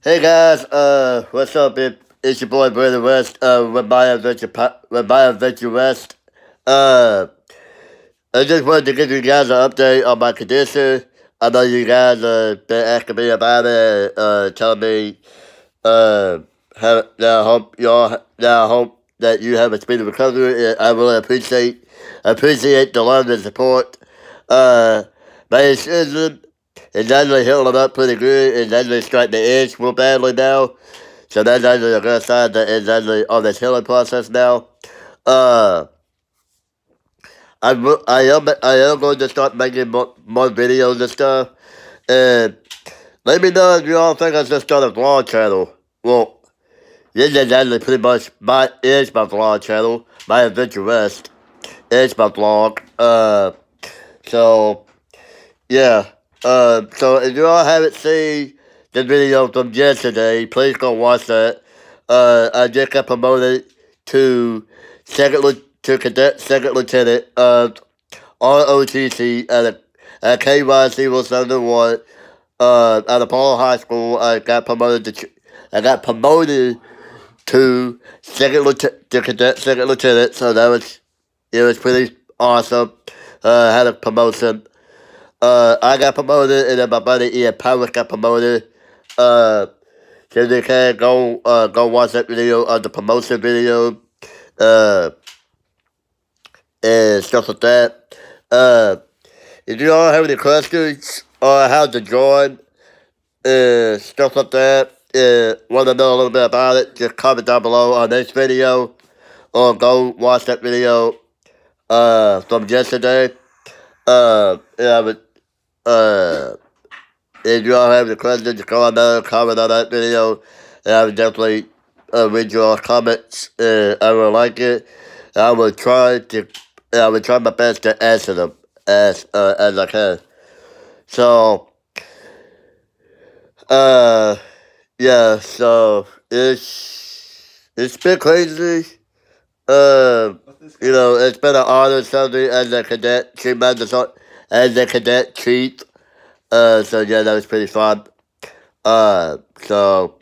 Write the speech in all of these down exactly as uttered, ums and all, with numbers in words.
Hey guys, uh, what's up? It, it's your boy Brandon West, uh, with my adventure, po- with my adventure West. Uh, I just wanted to give you guys an update on my condition. I know you guys uh been asking me about it, uh, telling me, uh, how, that I hope y'all, that I hope that you have a speedy recovery. And I really appreciate, appreciate the love and support. Uh, my incision is actually healing up pretty good. It's actually starting to itch real badly now. So that's actually a good sign that it's actually on this healing process now. Uh, I'm, I am, I am going to start making more, more videos and stuff. And let me know if you all think I should start a vlog channel. Well, this is actually pretty much my, is my vlog channel. My Adventure West is my vlog. Uh, so, yeah. Uh, so if you all haven't seen the video from yesterday, please go watch that. Uh, I just got promoted to second li- to cadet second lieutenant of R O T C at a at K Y zero seven one. Uh, at Apollo High School, I got promoted to ch- I got promoted to second lieutenant to cadet second lieutenant. So that was it was pretty awesome. Uh, I had a promotion. Uh, I got promoted, and then my buddy Ian Powers got promoted. Uh, so you can go uh go watch that video on the promotion video. Uh, and stuff like that. Uh, if you all have any questions on how to join and stuff like that, and want to know a little bit about it, just comment down below on this video, or go watch that video uh from yesterday. Uh, yeah, I would uh. If you all have any questions, just go on there, comment on that video, and I would definitely uh, read your comments. Uh, I will like it. I will try to, I will try my best to answer them as uh, as I can. So, uh, yeah. So it's it's been crazy. Uh, you know, it's been an honor serving as a cadet, chief member, as a cadet chief. Uh, so yeah, that was pretty fun. Uh, so,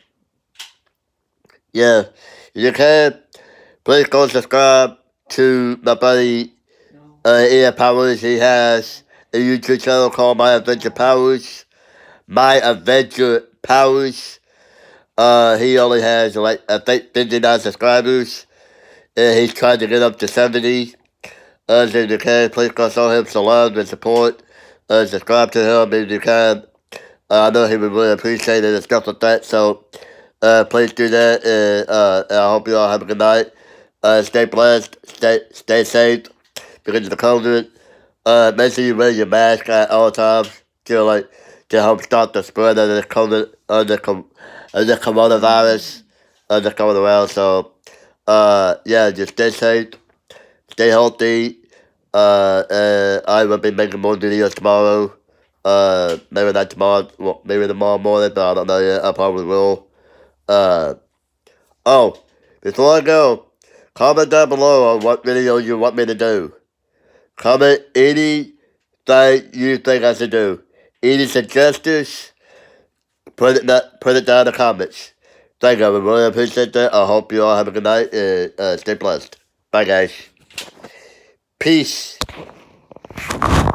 yeah, you can please go subscribe to my buddy uh, Ian Powers. He has a YouTube channel called My Adventure Powers. My Adventure Powers. Uh, he only has like I think fifty-nine subscribers, and he's trying to get up to seventy. Uh, so if you can, please go show him some love and support. Uh, subscribe to him if you can. Uh, I know he would really appreciate it and stuff like that. So, uh, please do that. And, uh, and I hope you all have a good night. Uh, stay blessed. Stay stay safe because of the COVID. Uh, make sure you wear your mask at all times to like to help stop the spread of the COVID, of the com- of the coronavirus, of the going around. So, uh, yeah, just stay safe, stay healthy. Uh, and I will be making more videos tomorrow. Uh, maybe not tomorrow, well, maybe tomorrow morning, but I don't know yet. I probably will. Uh, oh, before I go, comment down below on what video you want me to do. Comment anything you think I should do. Any suggestions, put it, not, put it down in the comments. Thank you, I really appreciate that. I hope you all have a good night and uh, stay blessed. Bye, guys. Peace.